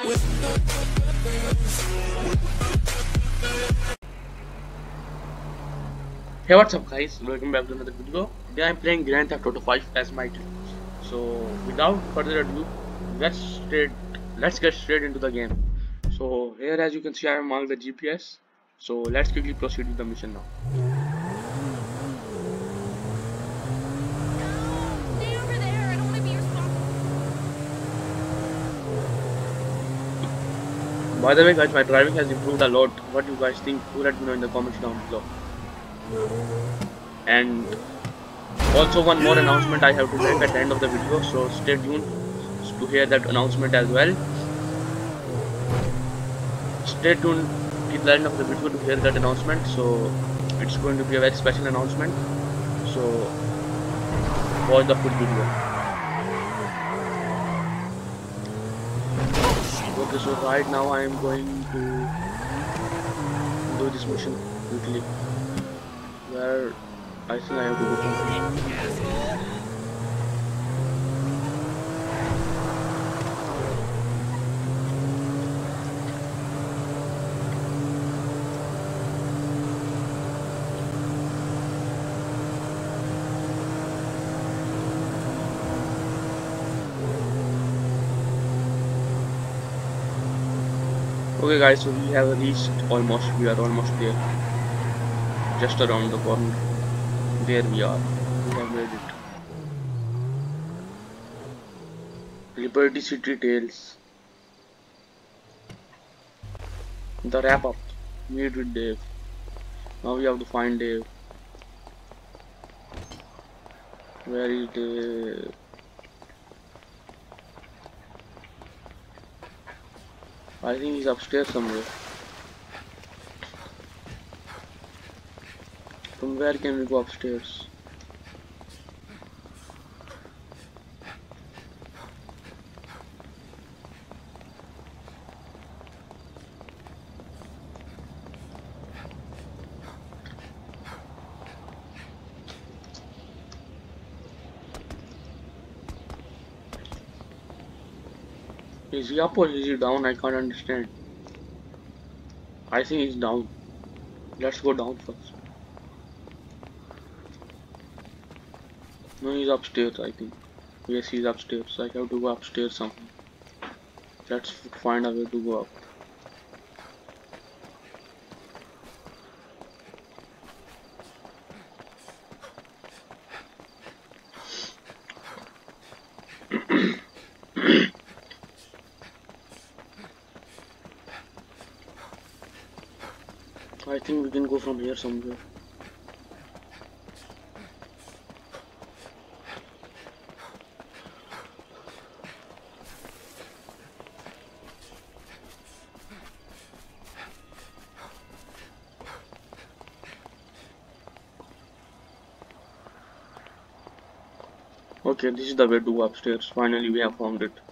Hey, what's up guys, welcome back to another video. Today I'm playing Grand Theft Auto 5 as my team. So without further ado, let's get straight into the game. So here, as you can see, I have marked the GPS. So let's quickly proceed with the mission now. Stay over there. I don't want to be responsible. By the way guys, my driving has improved a lot. What do you guys think? Do let me know in the comments down below. And also one more announcement I have to make at the end of the video, so stay tuned to hear that announcement as well. Stay tuned till the end of the video to hear that announcement. So it's going to be a very special announcement, so watch the full video. Okay, so right now I am going to do this mission quickly, where I think I have to go from. Okay guys, so we are almost there, just around the corner. There we are, we have made it. Liberty City Tales, the wrap up, meet with Dave. Now we have to find Dave. Where is Dave? I think he's upstairs somewhere. From where can we go upstairs? Is he up or is he down? I can't understand. I think he's down. Let's go down first. No, he's upstairs, I think. Yes, he's upstairs. I have to go upstairs somehow. Let's find a way to go up. I think we can go from here somewhere. Okay, this is the way to go upstairs. Finally, we have found it.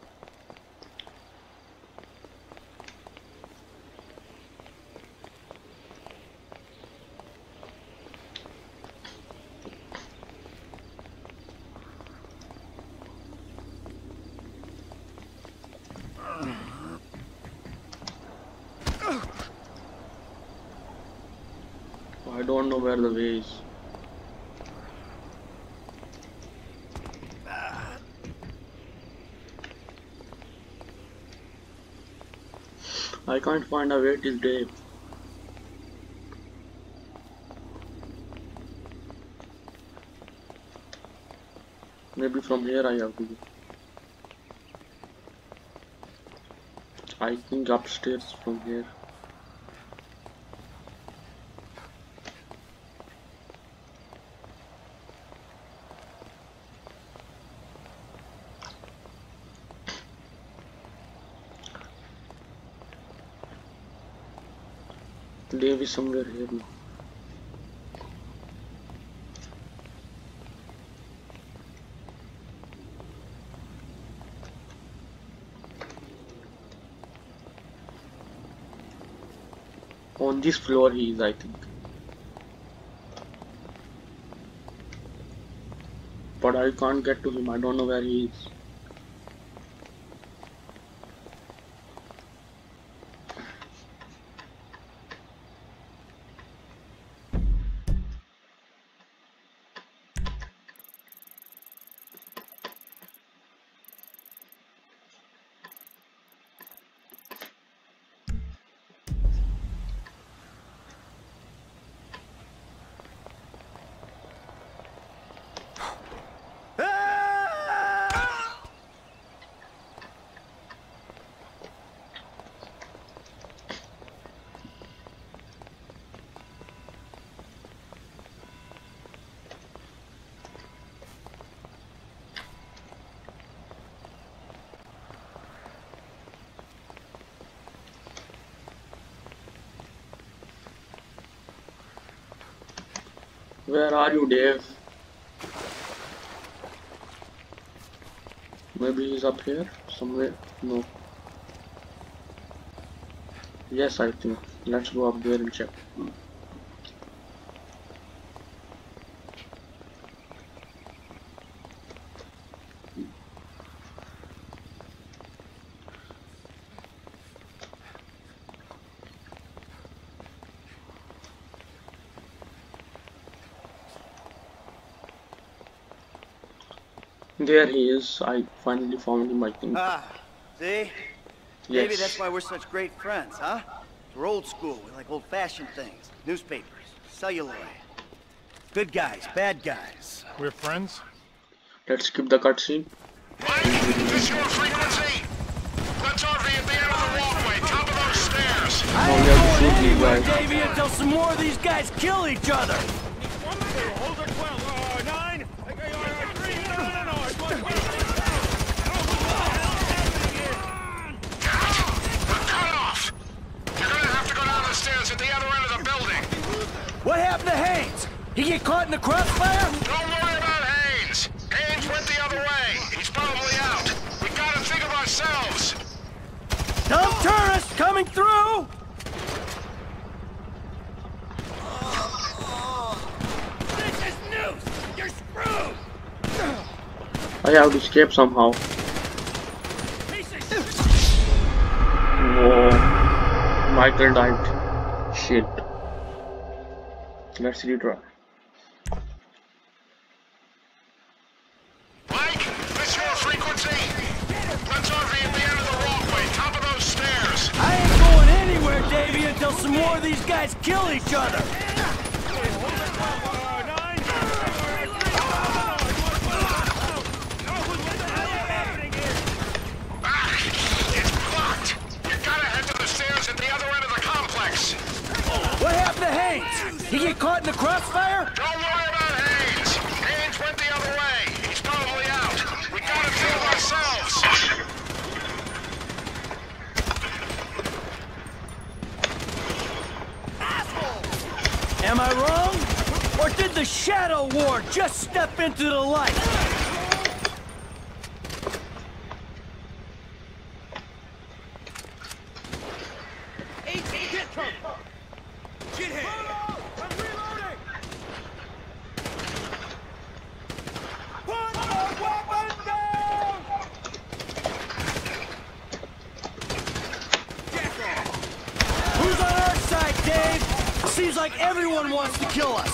I don't know where the way is. I can't find a way till Dave. Maybe from here I have to go. I think upstairs from here. Dave is somewhere here now. On this floor he is, I think. But I can't get to him. I don't know where he is. Where are you, Dave? Maybe he's up here somewhere. No. Yes, I think. Let's go up there and check. There he is. I finally found him, I think. Ah, see? Yes. Maybe that's why we're such great friends, huh? We're old school. We like old-fashioned things. Newspapers, celluloid. Good guys, bad guys. We're friends? Let's skip the cutscene. Mike, this your frequency? Let's RV at the end of the walkway, top of those stairs. I Oh, ain't yeah, we going should be anywhere, right. Davey, until some more of these guys kill each other. Hold it 12, 9. 3, no. We're cut off. You're gonna have to go down the stairs at the other end of the building. What happened to Haynes? He get caught in the crossfire? Don't worry about Haynes. Haynes went the other way. He's probably out. We gotta think of ourselves. Dumb tourists coming through! This is news! You're screwed! I have to escape somehow. Whoa. Michael died. Shit. Let's retry. Mike, this your frequency? Let's RV at the end of the walkway, top of those stairs. I ain't going anywhere, Davey, until some more of these guys kill each other. It's blocked. You gotta head to the stairs at the other end of the complex. What happened to Haynes? He get caught in the crossfire? Don't worry about Haynes. Haynes went the other way. He's probably out. We gotta think of ourselves. Am I wrong? Or did the Shadow War just step into the light? Who's on our side, Dave? Seems like everyone wants to kill us.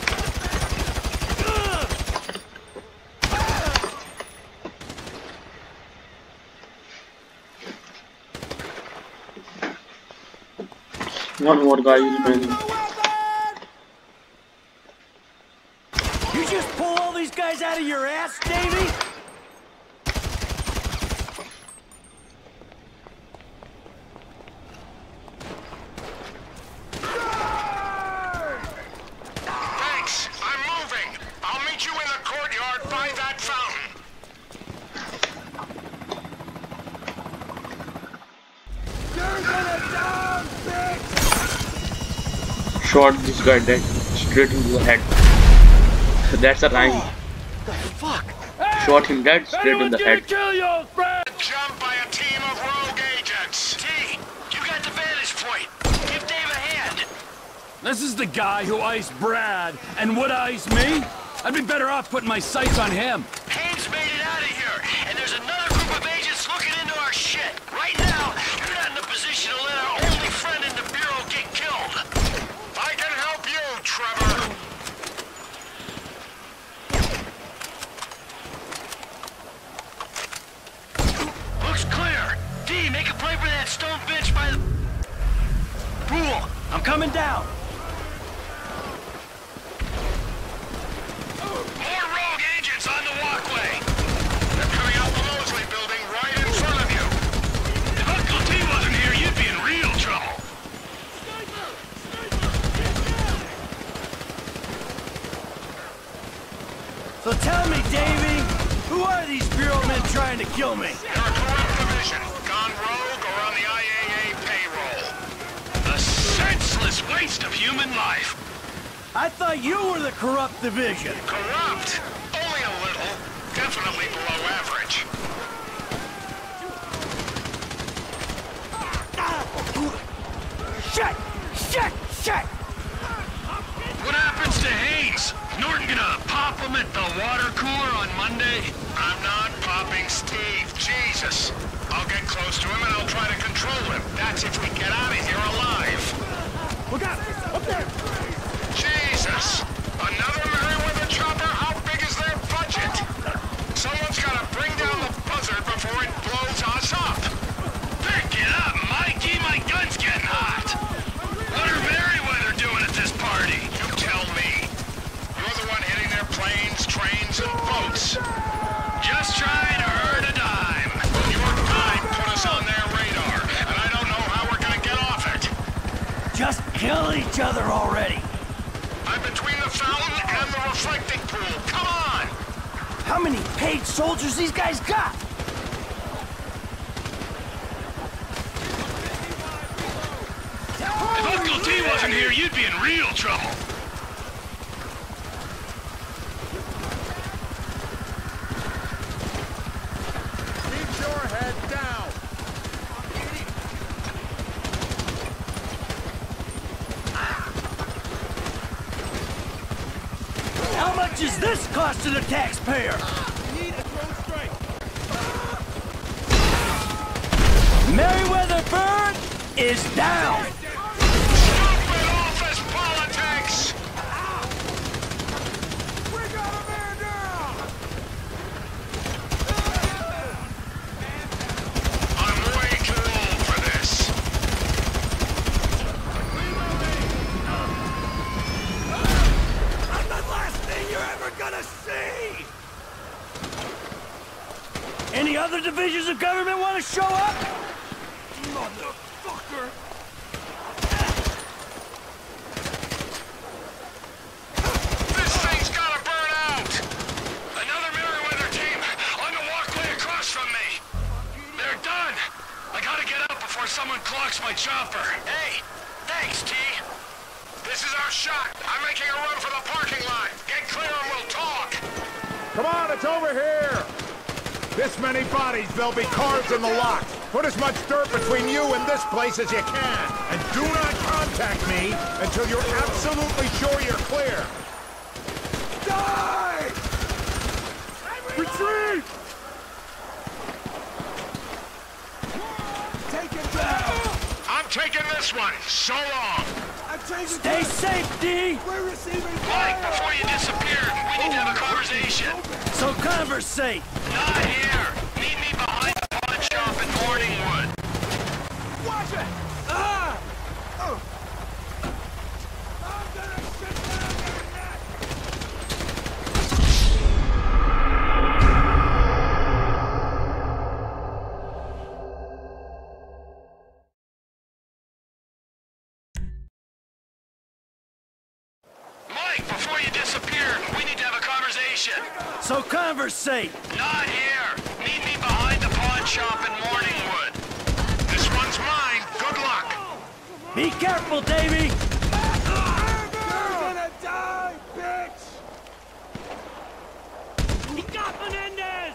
One more guy is remaining. You just pull all these guys out of your ass, Davey? Thanks. I'm moving. I'll meet you in the courtyard by that fountain. You're gonna die, bitch! Shot this guy dead. Straight into the head. That's a rhyme. The fuck? Shot him dead straight in the head. Kill your friend! Jump by a team of rogue agents. T, you got the vantage point. Give Dave a hand. This is the guy who iced Brad, and would ice me? I'd be better off putting my sights on him. Haynes made it out of here, and there's another group of agents looking into our shit. Right now, you're not in a position to let our only friend in the Bureau get killed. I can help you, Trevor. Looks clear. D, make a play for that stone bench by the pool. I'm coming down. More rogue agents on the walkway. They're coming out the Mosley building right in front of you. If Uncle T wasn't here, you'd be in real trouble. So tell me, Davey, who are these Bureau men trying to kill me? They're a corrupt division, gone rogue or on the IAA payroll. A senseless waste of human life. I thought you were the corrupt division. Corrupt? Only a little. Definitely below average. Shit! Shit! Shit! What happens to Hayes? Norton gonna pop him at the water cooler on Monday? I'm not popping Steve. Jesus. I'll get close to him and I'll try to control him. That's if we get out of here alive. Look out! Up there! Jesus! Another Merryweather chopper? How big is their budget? Someone's gotta bring down the buzzard before it blows us up. Pick it up, Mikey! My gun's getting hot! What are Merryweather doing at this party? You tell me. You're the one hitting their planes, trains, and boats. Just trying to earn a dime. Your dime put us on their radar, and I don't know how we're gonna get off it. Just kill each other already. I'm between the fountain and the reflecting pool. Come on! How many paid soldiers these guys got? If Uncle T wasn't here, you'd be in real trouble. Keep your head down! How much is this costing the taxpayer? We need a drone strike! Merryweather Bird is down! Stupid office politics! We got a man down! I'm way too old for this. I'm the last thing you're ever gonna see! Any other divisions of government want to show up? Motherfucker! This thing's gotta burn out! Another Merryweather team on the walkway across from me. They're done. I gotta get up before someone clocks my chopper. Hey, thanks, T. This is our shot. I'm making a run for the parking lot. Get clear and we'll talk. Come on, it's over here! This many bodies, there'll be cars in the lot. Put as much dirt between you and this place as you can. And do not contact me until you're absolutely sure you're clear. Die! Retreat! Take it down! I'm taking this one. So long. Stay safe, D! We're receiving Mike, before you disappeared, we need to have a conversation. So conversate! Not here. Meet me behind the pawn shop in Morningwood. Watch it! Ah! Oh. I'm gonna shit down their neck! Mike, before you disappeared, we need to have a conversation. So conversate! Not here. Meet me behind the pawn shop in Morningwood. This one's mine. Good luck. Be careful, Davy! You're gonna die, bitch! He got Menendez!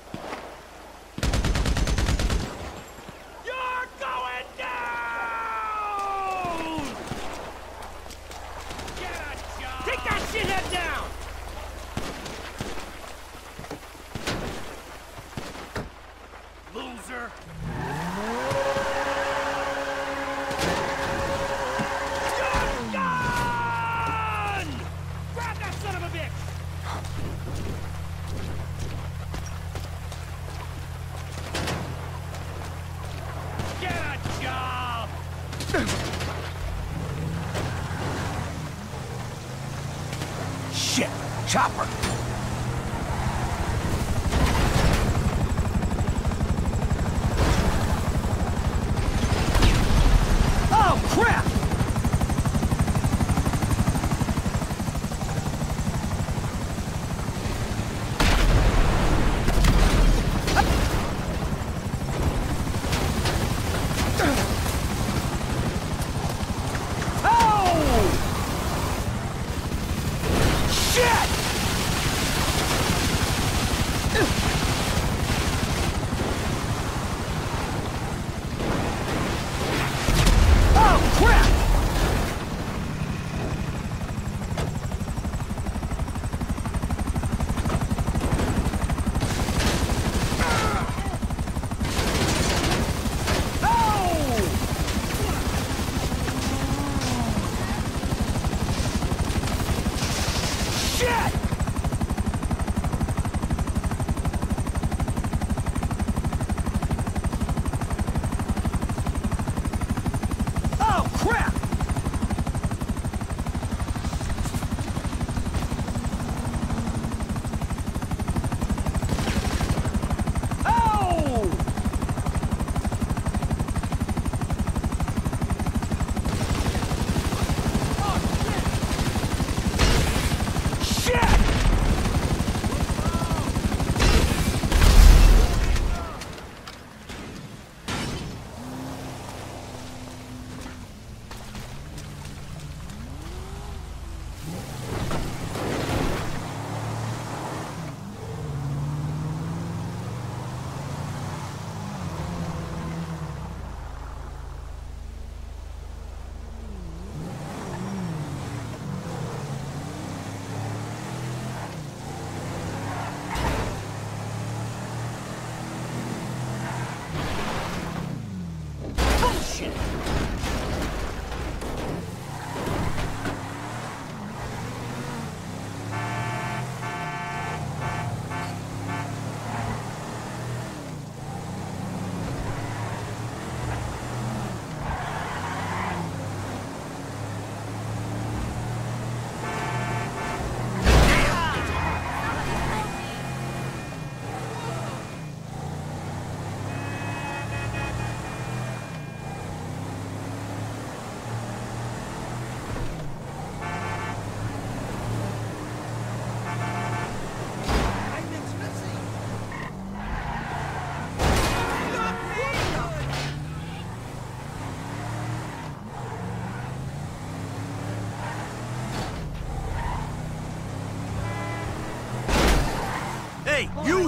You're going down! Get a job! Take that shithead down! Loser! You're done! Grab that son of a bitch! Get a job! Shit! Chopper! Oh, crap!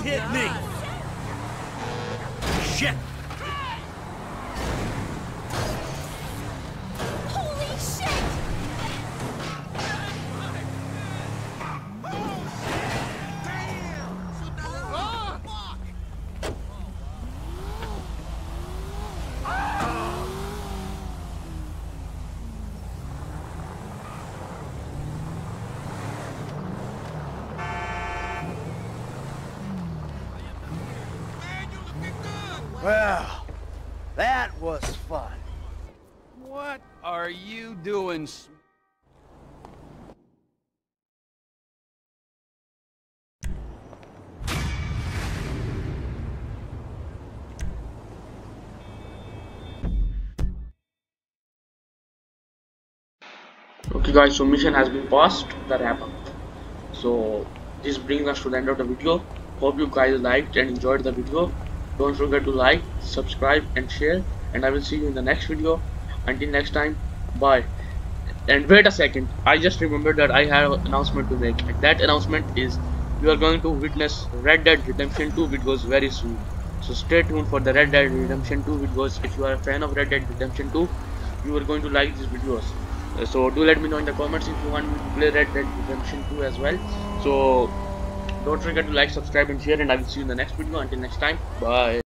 hit me! Shit! Holy shit! Well, that was fun. What are you doing? Okay guys, so mission has been passed, the wrap up. So this brings us to the end of the video. Hope you guys liked and enjoyed the video. Don't forget to like, subscribe and share, and I will see you in the next video. Until next time, bye. And wait a second, I just remembered that I have an announcement to make, and that announcement is you are going to witness Red Dead Redemption 2 videos very soon. So stay tuned for the Red Dead Redemption 2 videos. If you are a fan of Red Dead Redemption 2, you are going to like these videos. So do let me know in the comments if you want me to play Red Dead Redemption 2 as well. So don't forget to like, subscribe and share, and I will see you in the next video. Until next time, bye.